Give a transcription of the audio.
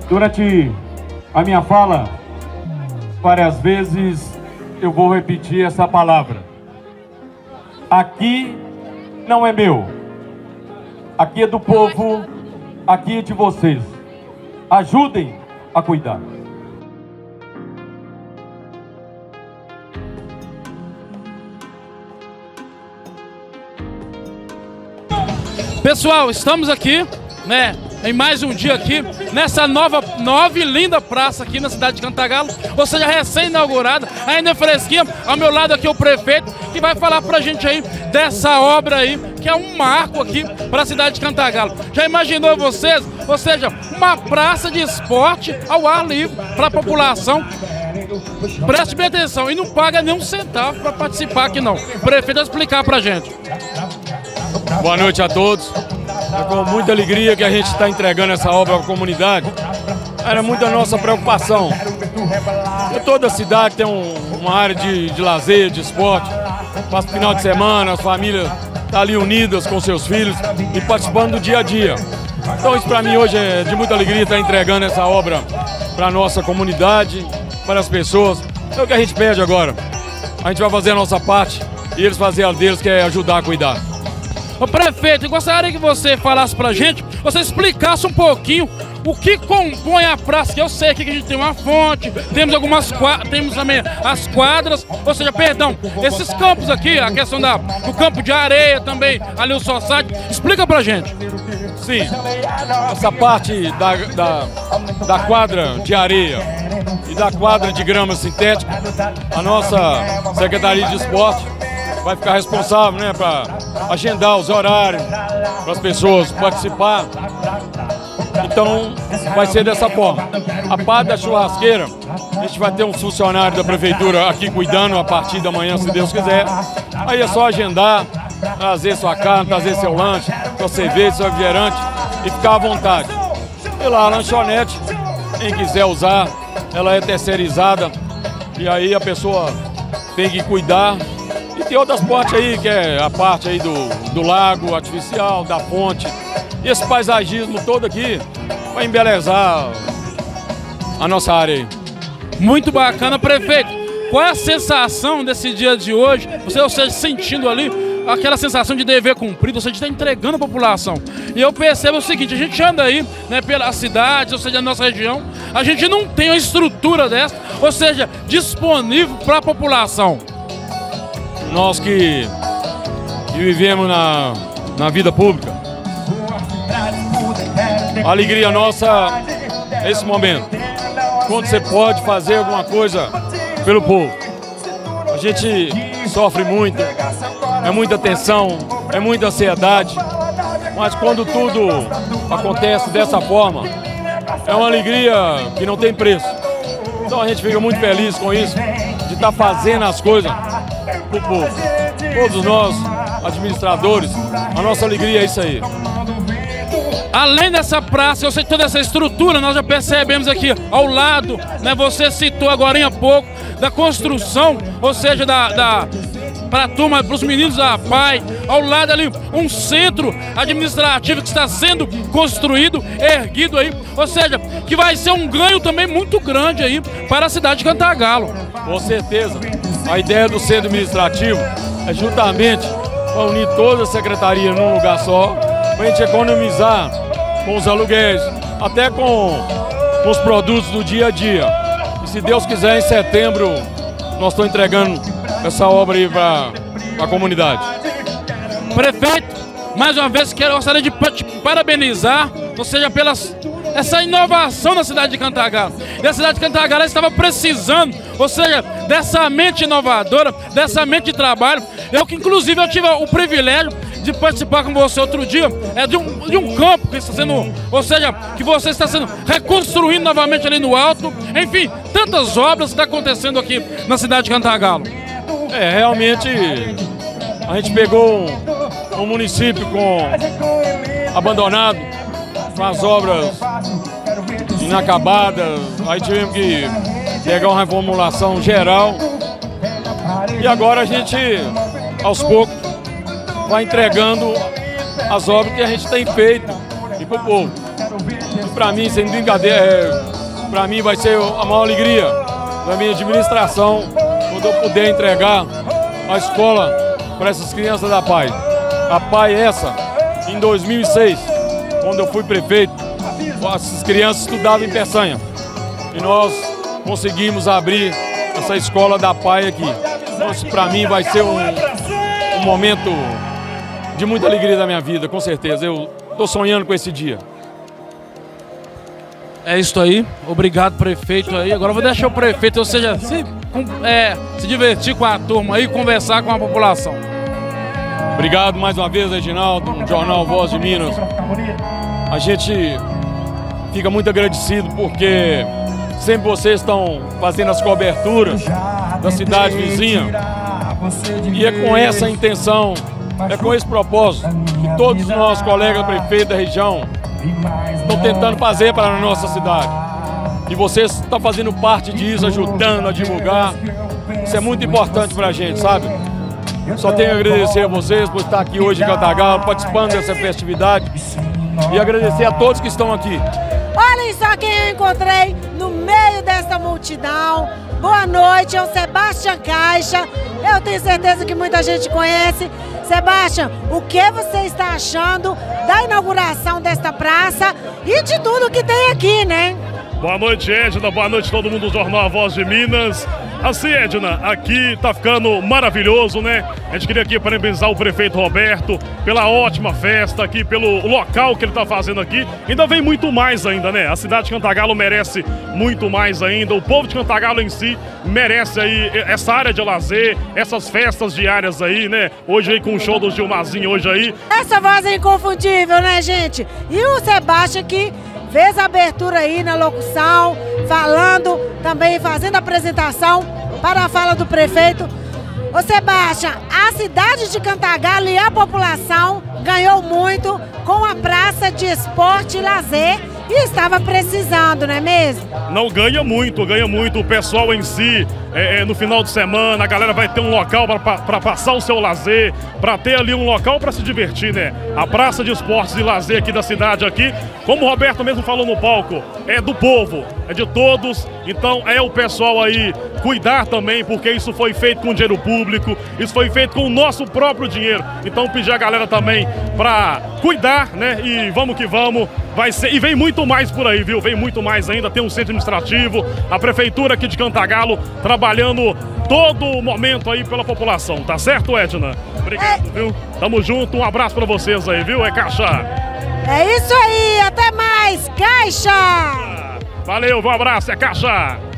Durante a minha fala, várias vezes eu vou repetir essa palavra. Aqui não é meu. Aqui é do povo, aqui é de vocês. Ajudem a cuidar. Pessoal, estamos aqui, né, em mais um dia aqui, nessa nova e linda praça aqui na cidade de Cantagalo, ou seja, recém-inaugurada, ainda fresquinha. Ao meu lado aqui o prefeito, que vai falar pra gente aí dessa obra aí, que é um marco aqui para a cidade de Cantagalo. Já imaginou vocês? Ou seja, uma praça de esporte ao ar livre para a população. Preste bem atenção, e não paga nem um centavo para participar aqui não. O prefeito vai explicar pra gente. Boa noite a todos. É com muita alegria que a gente está entregando essa obra à comunidade. Era muita nossa preocupação. Toda a cidade tem uma área de lazer, de esporte. Passa o final de semana, as famílias estão ali unidas com seus filhos e participando do dia a dia. Então isso para mim hoje é de muita alegria estar entregando essa obra para a nossa comunidade, para as pessoas. É o que a gente pede agora. A gente vai fazer a nossa parte e eles fazer a deles, que é ajudar a cuidar. Ô prefeito, eu gostaria que você falasse pra gente, você explicasse um pouquinho o que compõe a praça, que eu sei que a gente tem uma fonte, temos temos também as quadras, ou seja, perdão, esses campos aqui, a questão do campo de areia também, ali o society, explica pra gente. Sim, essa parte da quadra de areia e da quadra de grama sintética, a nossa Secretaria de Esporte vai ficar responsável, né, para agendar os horários, para as pessoas participar. Então, vai ser dessa forma. A parte da churrasqueira, a gente vai ter um funcionário da prefeitura aqui cuidando a partir da manhã, se Deus quiser. Aí é só agendar, trazer sua carne, trazer seu lanche, sua cerveja, seu refrigerante e ficar à vontade. E lá a lanchonete, quem quiser usar, ela é terceirizada e aí a pessoa tem que cuidar. E tem outras partes aí, que é a parte aí do lago artificial, da fonte. E esse paisagismo todo aqui vai embelezar a nossa área aí. Muito bacana, prefeito. Qual é a sensação desse dia de hoje? Você, ou seja, sentindo ali aquela sensação de dever cumprido, ou seja, está entregando a população. E eu percebo o seguinte, a gente anda aí, né, pela cidade, ou seja, na nossa região, a gente não tem uma estrutura dessa, ou seja, disponível para a população. Nós que vivemos na vida pública, a alegria nossa é esse momento, quando você pode fazer alguma coisa pelo povo. A gente sofre muito, é muita tensão, é muita ansiedade, mas quando tudo acontece dessa forma, é uma alegria que não tem preço. Então a gente fica muito feliz com isso, de estar fazendo as coisas para o povo. Todos nós, administradores, a nossa alegria é isso aí. Além dessa praça, eu sei toda essa estrutura, nós já percebemos aqui ao lado, né, você citou agora há pouco, da construção, ou seja, para a turma, para os meninos da PAI, ao lado ali um centro administrativo que está sendo construído, erguido aí, ou seja, que vai ser um ganho também muito grande aí para a cidade de Cantagalo. Com certeza, a ideia do centro administrativo é justamente para unir toda a secretaria num lugar só, para a gente economizar com os aluguéis, até com os produtos do dia a dia. E se Deus quiser, em setembro, nós estamos entregando essa obra aí para a comunidade. Prefeito, mais uma vez gostaria de te parabenizar, ou seja, essa inovação na cidade de Cantagalo. E a cidade de Cantagalo estava precisando, ou seja, dessa mente inovadora, dessa mente de trabalho. Eu que inclusive eu tive o privilégio de participar com você outro dia, de um campo que está sendo, ou seja, que você está sendo reconstruindo novamente ali no alto. Enfim, tantas obras que estão acontecendo aqui na cidade de Cantagalo. Realmente a gente pegou um município abandonado, com as obras inacabadas, aí tivemos que pegar uma reformulação geral e agora a gente, aos poucos, vai entregando as obras que a gente tem feito e para o povo. Para mim, sem brincadeira, para mim vai ser a maior alegria da minha administração quando eu puder entregar a escola para essas crianças da PAI. A PAI essa, em 2006, quando eu fui prefeito, essas crianças estudavam em Peçanha. E nós conseguimos abrir essa escola da PAI aqui. Então, isso para mim vai ser um momento de muita alegria da minha vida, com certeza. Eu estou sonhando com esse dia. É isso aí. Obrigado, prefeito aí. Agora eu vou deixar o prefeito, ou seja, se divertir com a turma aí, conversar com a população. Obrigado mais uma vez, Reginaldo, no Jornal Voz de Minas. A gente fica muito agradecido porque sempre vocês estão fazendo as coberturas da cidade vizinha. E é com essa intenção, é com esse propósito que todos os nossos colegas prefeitos da região estão tentando fazer para a nossa cidade. E vocês estão fazendo parte disso, ajudando a divulgar. Isso é muito importante para a gente, sabe? Só tenho a agradecer a vocês por estar aqui hoje em Cantagalo, participando dessa festividade. E agradecer a todos que estão aqui. Olhem só quem eu encontrei no meio dessa multidão. Boa noite, é o Sebastião Caixa. Eu tenho certeza que muita gente conhece. Sebastião, o que você está achando da inauguração desta praça e de tudo que tem aqui, né? Boa noite, Edna. Boa noite todo mundo do Jornal A Voz de Minas. Assim, Edna, aqui tá ficando maravilhoso, né? A gente queria aqui parabenizar o prefeito Roberto pela ótima festa aqui, pelo local que ele tá fazendo aqui. Ainda vem muito mais ainda, né? A cidade de Cantagalo merece muito mais ainda. O povo de Cantagalo em si merece aí essa área de lazer, essas festas diárias aí, né? Hoje aí com o show do Gilmarzinho, hoje aí. Essa voz é inconfundível, né, gente? E o Sebastião aqui fez a abertura aí na locução, falando, também fazendo a apresentação para a fala do prefeito. Ô Sebastião, a cidade de Cantagalo e a população ganhou muito com a praça de esporte e lazer e estava precisando, não é mesmo? Não, ganha muito o pessoal em si. No final de semana a galera vai ter um local para passar o seu lazer, para ter ali um local para se divertir, né? A praça de esportes e lazer aqui da cidade aqui, como o Roberto mesmo falou no palco, é do povo, é de todos, então é o pessoal aí cuidar também, porque isso foi feito com dinheiro público, isso foi feito com o nosso próprio dinheiro, então pedir a galera também para cuidar, né? E vamos que vamos, vai ser, e vem muito mais por aí, viu? Vem muito mais ainda, tem um centro administrativo, a prefeitura aqui de Cantagalo trabalhando todo momento aí pela população, tá certo, Edna? Obrigado, viu? Tamo junto, um abraço pra vocês aí, viu? É Caixa! É isso aí, até mais, Caixa! Valeu, um abraço, é Caixa!